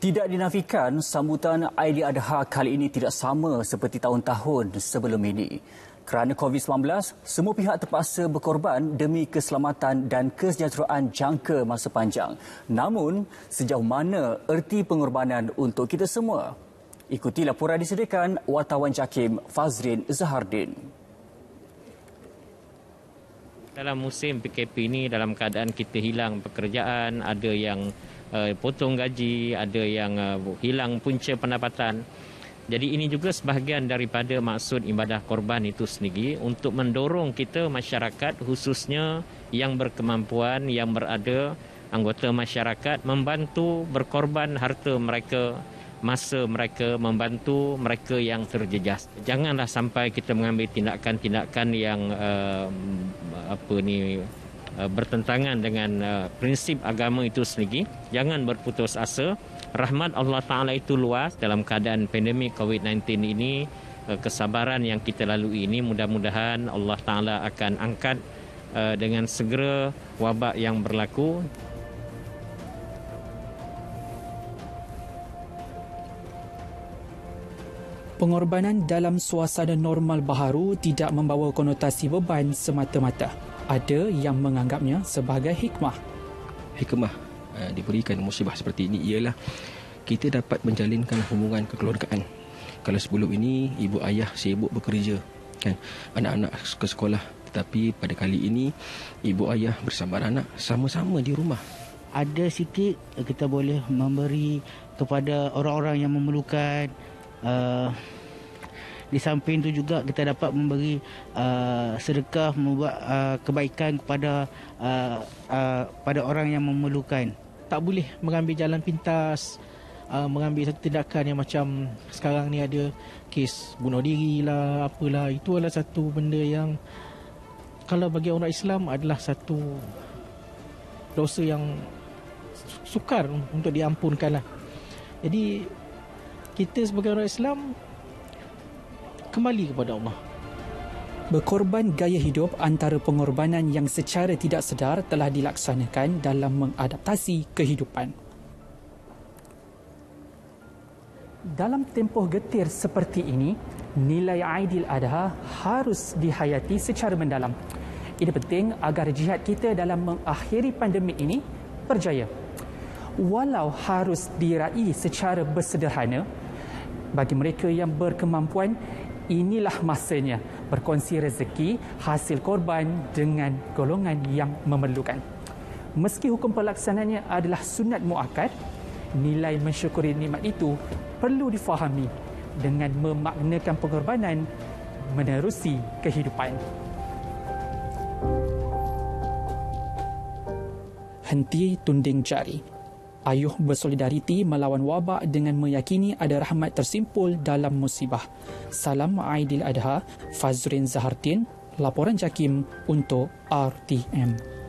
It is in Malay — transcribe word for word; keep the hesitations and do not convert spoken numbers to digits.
Tidak dinafikan, sambutan Aidiladha kali ini tidak sama seperti tahun-tahun sebelum ini. Kerana COVID sembilan belas, semua pihak terpaksa berkorban demi keselamatan dan kesejahteraan jangka masa panjang. Namun, sejauh mana erti pengorbanan untuk kita semua? Ikuti laporan disediakan wartawan JAKIM Fazrin Zahardin. Dalam musim P K P ini, dalam keadaan kita hilang pekerjaan, ada yang uh, potong gaji, ada yang uh, hilang punca pendapatan. Jadi ini juga sebahagian daripada maksud ibadah korban itu sendiri untuk mendorong kita masyarakat, khususnya yang berkemampuan, yang berada anggota masyarakat, membantu berkorban harta mereka, masa mereka, membantu mereka yang terjejas. Janganlah sampai kita mengambil tindakan-tindakan yang uh, apa ni uh, bertentangan dengan uh, prinsip agama itu sendiri. Jangan berputus asa. Rahmat Allah Ta'ala itu luas. Dalam keadaan pandemik COVID sembilan belas ini, uh, kesabaran yang kita lalui ini, mudah-mudahan Allah Ta'ala akan angkat uh, dengan segera wabak yang berlaku. Pengorbanan dalam suasana normal baharu tidak membawa konotasi beban semata-mata. Ada yang menganggapnya sebagai hikmah. Hikmah uh, diberikan musibah seperti ini ialah kita dapat menjalinkan hubungan kekeluargaan. Kalau sebelum ini ibu ayah sibuk bekerja, kan, anak-anak ke sekolah, tetapi pada kali ini ibu ayah bersama anak sama-sama di rumah. Ada sikit kita boleh memberi kepada orang-orang yang memerlukan. Uh, di samping itu juga kita dapat memberi uh, sedekah, membuat uh, kebaikan kepada uh, uh, pada orang yang memerlukan. Tak boleh mengambil jalan pintas, uh, mengambil satu tindakan yang macam sekarang ni ada kes bunuh diri lah, apalah. Itu adalah satu benda yang kalau bagi orang Islam adalah satu dosa yang sukar untuk diampunkan lah. Jadi kita sebagai orang Islam kembali kepada Allah. Berkorban gaya hidup antara pengorbanan yang secara tidak sedar telah dilaksanakan dalam mengadaptasi kehidupan. Dalam tempoh getir seperti ini, nilai Aidiladha harus dihayati secara mendalam. Ini penting agar jihad kita dalam mengakhiri pandemik ini berjaya. Walau harus diraih secara bersederhana, bagi mereka yang berkemampuan, inilah masanya berkongsi rezeki hasil korban dengan golongan yang memerlukan. Meski hukum pelaksanaannya adalah sunat muakkad, nilai mensyukuri nikmat itu perlu difahami dengan memaknakan pengorbanan menerusi kehidupan. Henti tunding jari. Ayuh bersolidariti melawan wabak dengan meyakini ada rahmat tersimpul dalam musibah. Salam Aidiladha, Fazrin Zahardin, laporan JAKIM untuk R T M.